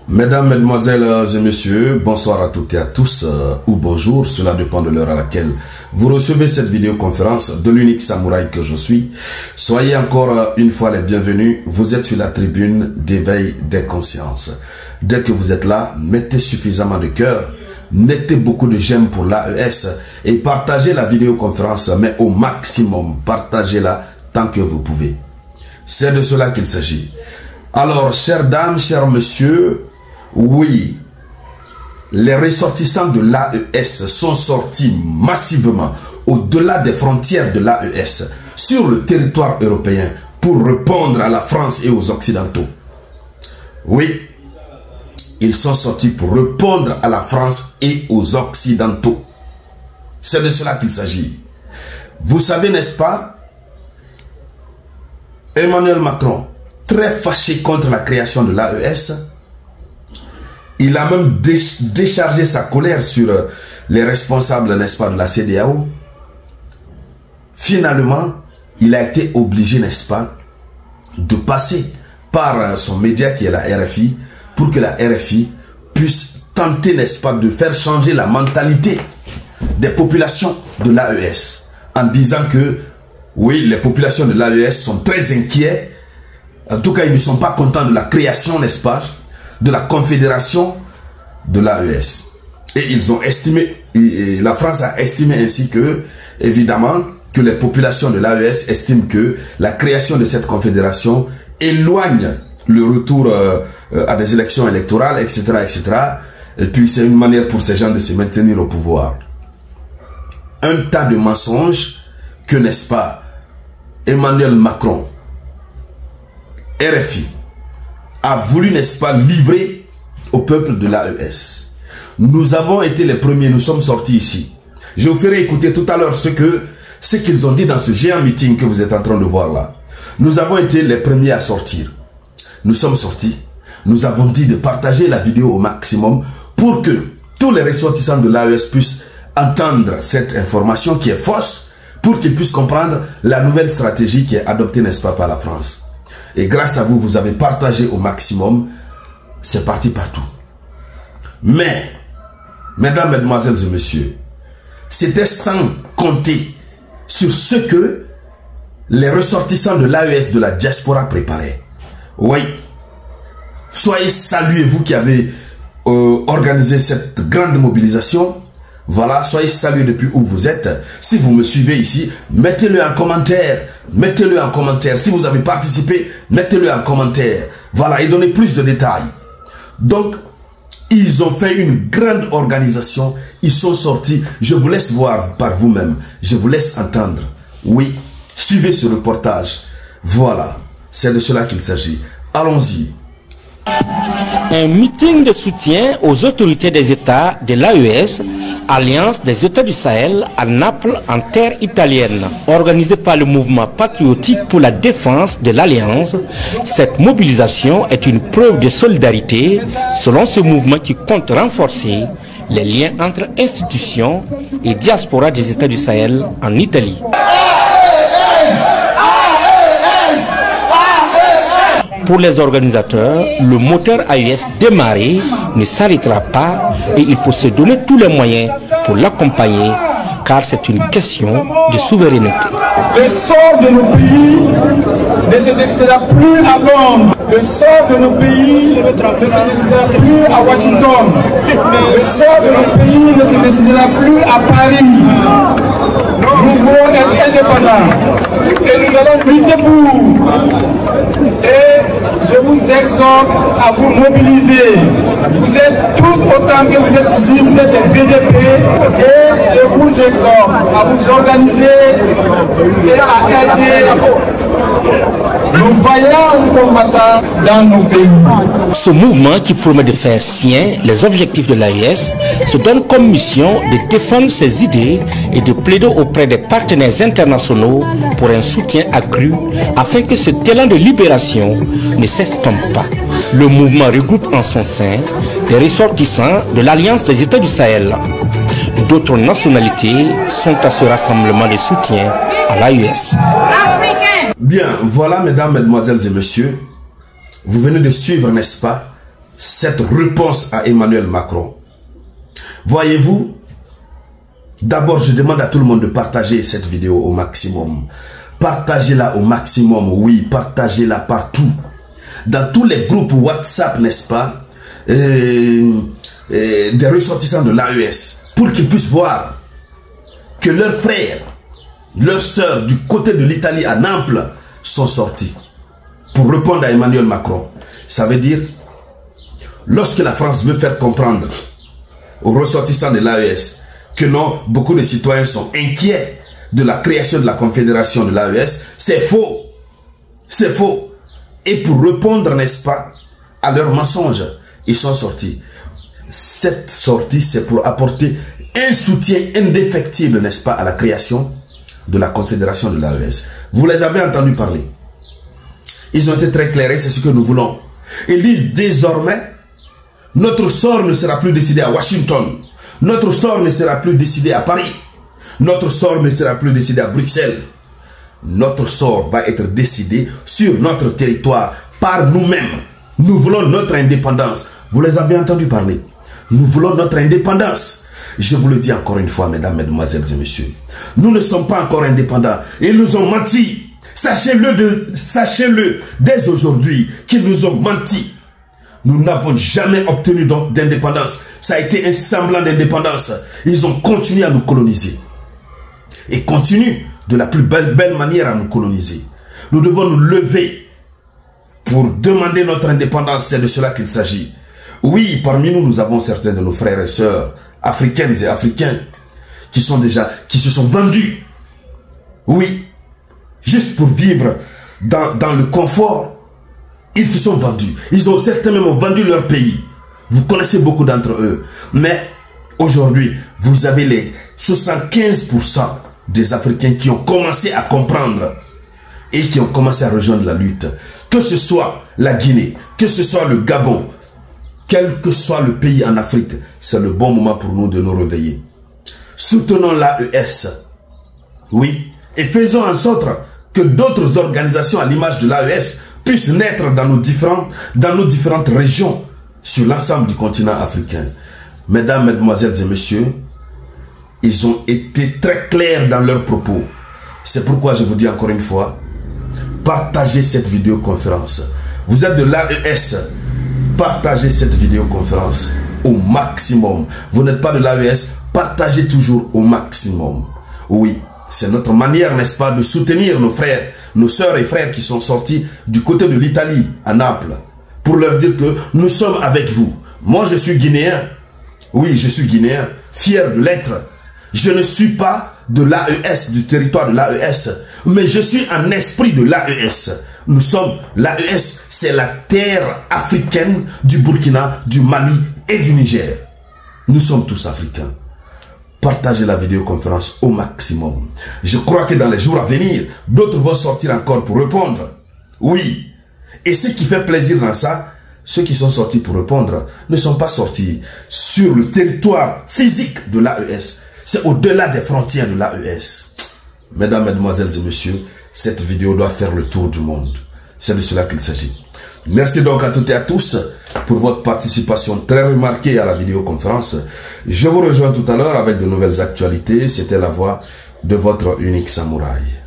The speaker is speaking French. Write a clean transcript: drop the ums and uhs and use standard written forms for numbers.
Mesdames, Mesdemoiselles et Messieurs, bonsoir à toutes et à tous, ou bonjour, cela dépend de l'heure à laquelle vous recevez cette vidéoconférence de l'unique samouraï que je suis. Soyez encore une fois les bienvenus, vous êtes sur la tribune d'éveil des consciences. Dès que vous êtes là, mettez suffisamment de cœur, mettez beaucoup de j'aime pour l'AES et partagez la vidéoconférence, mais au maximum, partagez-la tant que vous pouvez. C'est de cela qu'il s'agit. Alors, chères dames, chers messieurs, oui, les ressortissants de l'AES sont sortis massivement au-delà des frontières de l'AES sur le territoire européen pour répondre à la France et aux Occidentaux. Oui, ils sont sortis pour répondre à la France et aux Occidentaux. C'est de cela qu'il s'agit. Vous savez, n'est-ce pas, Emmanuel Macron, très fâché contre la création de l'AES, il a même déchargé sa colère sur les responsables, n'est-ce pas, de la CEDEAO. Finalement, il a été obligé, n'est-ce pas, de passer par son média qui est la RFI, pour que la RFI puisse tenter, n'est-ce pas, de faire changer la mentalité des populations de l'AES, en disant que, oui, les populations de l'AES sont très inquiets. En tout cas, ils ne sont pas contents de la création, n'est-ce pas, de la confédération de l'AES. Et ils ont estimé, et la France a estimé ainsi que, évidemment, que les populations de l'AES estiment que la création de cette confédération éloigne le retour à des élections électorales, etc., etc. Et puis, c'est une manière pour ces gens de se maintenir au pouvoir. Un tas de mensonges que, n'est-ce pas, Emmanuel Macron, RFI, a voulu, n'est-ce pas, livrer au peuple de l'AES. Nous avons été les premiers, nous sommes sortis ici. Je vous ferai écouter tout à l'heure ce qu'ils ont dit dans ce géant meeting que vous êtes en train de voir là. Nous avons été les premiers à sortir. Nous sommes sortis. Nous avons dit de partager la vidéo au maximum pour que tous les ressortissants de l'AES puissent entendre cette information qui est fausse, pour qu'ils puissent comprendre la nouvelle stratégie qui est adoptée, n'est-ce pas, par la France. Et grâce à vous, vous avez partagé au maximum. C'est parti partout. Mais, mesdames, mesdemoiselles et messieurs, c'était sans compter sur ce que les ressortissants de l'AES de la diaspora préparaient. Oui. Soyez salués, vous qui avez organisé cette grande mobilisation. Voilà, soyez salués depuis où vous êtes. Si vous me suivez ici, mettez-le en commentaire. Mettez-le en commentaire. Si vous avez participé, mettez-le en commentaire. Voilà, et donnez plus de détails. Donc, ils ont fait une grande organisation. Ils sont sortis. Je vous laisse voir par vous-même. Je vous laisse entendre. Oui, suivez ce reportage. Voilà, c'est de cela qu'il s'agit. Allons-y. Un meeting de soutien aux autorités des États de l'AES, Alliance des États du Sahel, à Naples, en terre italienne. Organisé par le mouvement patriotique pour la défense de l'Alliance, cette mobilisation est une preuve de solidarité selon ce mouvement qui compte renforcer les liens entre institutions et diaspora des États du Sahel en Italie. Pour les organisateurs, le moteur AES démarré ne s'arrêtera pas et il faut se donner tous les moyens pour l'accompagner car c'est une question de souveraineté. Le sort de nos pays ne se décidera plus à Londres. Le sort de nos pays ne se décidera plus à Washington. Le sort de nos pays ne se décidera plus à Paris. Nous voulons être indépendants et nous allons lutter pour. Et je vous exhorte à vous mobiliser. Vous êtes tous autant que vous êtes ici, vous êtes des VDP et je vous exhorte à vous organiser et à aider nos vaillants combattants dans nos pays. Ce mouvement qui promet de faire sien les objectifs de l'AES se donne comme mission de défendre ses idées et de plaider auprès des partenaires internationaux pour un soutien accru afin que ce talent de libération ne s'estompe pas. Le mouvement regroupe en son sein des ressortissants de l'Alliance des États du Sahel. D'autres nationalités sont à ce rassemblement de soutien à l'AES. Bien, voilà, mesdames, mesdemoiselles et messieurs, vous venez de suivre, n'est-ce pas, cette réponse à Emmanuel Macron. Voyez-vous, d'abord je demande à tout le monde de partager cette vidéo au maximum. Partagez-la au maximum, oui, partagez-la partout. Dans tous les groupes WhatsApp, n'est-ce pas, des ressortissants de l'AES, pour qu'ils puissent voir que leurs frères, leurs sœurs du côté de l'Italie à Naples sont sortis pour répondre à Emmanuel Macron. Ça veut dire, lorsque la France veut faire comprendre aux ressortissants de l'AES que non, beaucoup de citoyens sont inquiets de la création de la confédération de l'AES, c'est faux. C'est faux. Et pour répondre, n'est-ce pas, à leurs mensonges, ils sont sortis. Cette sortie, c'est pour apporter un soutien indéfectible, n'est-ce pas, à la création de la confédération de l'AES. Vous les avez entendus parler. Ils ont été très clairs, c'est ce que nous voulons. Ils disent désormais, notre sort ne sera plus décidé à Washington. Notre sort ne sera plus décidé à Paris. Notre sort ne sera plus décidé à Bruxelles. Notre sort va être décidé sur notre territoire par nous-mêmes. Nous voulons notre indépendance. Vous les avez entendus parler. Nous voulons notre indépendance. Je vous le dis encore une fois, mesdames, mesdemoiselles et messieurs. Nous ne sommes pas encore indépendants. Ils nous ont menti. Sachez-le dès aujourd'hui qu'ils nous ont menti. Nous n'avons jamais obtenu d'indépendance. Ça a été un semblant d'indépendance. Ils ont continué à nous coloniser. Et continuent de la plus belle manière à nous coloniser. Nous devons nous lever pour demander notre indépendance. C'est de cela qu'il s'agit. Oui, parmi nous, nous avons certains de nos frères et sœurs africaines et africains qui se sont vendus. Oui, juste pour vivre dans le confort. Ils se sont vendus. Ils ont certainement vendu leur pays. Vous connaissez beaucoup d'entre eux. Mais aujourd'hui, vous avez les 75% des Africains qui ont commencé à comprendre et qui ont commencé à rejoindre la lutte. Que ce soit la Guinée, que ce soit le Gabon, quel que soit le pays en Afrique, c'est le bon moment pour nous de nous réveiller. Soutenons l'AES. Oui, et faisons en sorte que d'autres organisations à l'image de l'AES puissent naître dans nos différentes régions sur l'ensemble du continent africain. Mesdames, mesdemoiselles et messieurs, ils ont été très clairs dans leurs propos. C'est pourquoi je vous dis encore une fois, partagez cette vidéoconférence. Vous êtes de l'AES, partagez cette vidéoconférence au maximum. Vous n'êtes pas de l'AES, partagez toujours au maximum. Oui, c'est notre manière, n'est-ce pas, de soutenir nos frères, nos sœurs et frères qui sont sortis du côté de l'Italie, à Naples, pour leur dire que nous sommes avec vous. Moi, je suis guinéen. Oui, je suis guinéen, fier de l'être. Je ne suis pas de l'AES, du territoire de l'AES, mais je suis un esprit de l'AES. Nous sommes, l'AES, c'est la terre africaine du Burkina, du Mali et du Niger. Nous sommes tous africains. Partagez la vidéoconférence au maximum. Je crois que dans les jours à venir, d'autres vont sortir encore pour répondre. Oui. Et ce qui fait plaisir dans ça, ceux qui sont sortis pour répondre ne sont pas sortis sur le territoire physique de l'AES. C'est au-delà des frontières de l'AES. Mesdames, mesdemoiselles et messieurs, cette vidéo doit faire le tour du monde. C'est de cela qu'il s'agit. Merci donc à toutes et à tous pour votre participation très remarquée à la vidéoconférence. Je vous rejoins tout à l'heure avec de nouvelles actualités. C'était la voix de votre unique samouraï.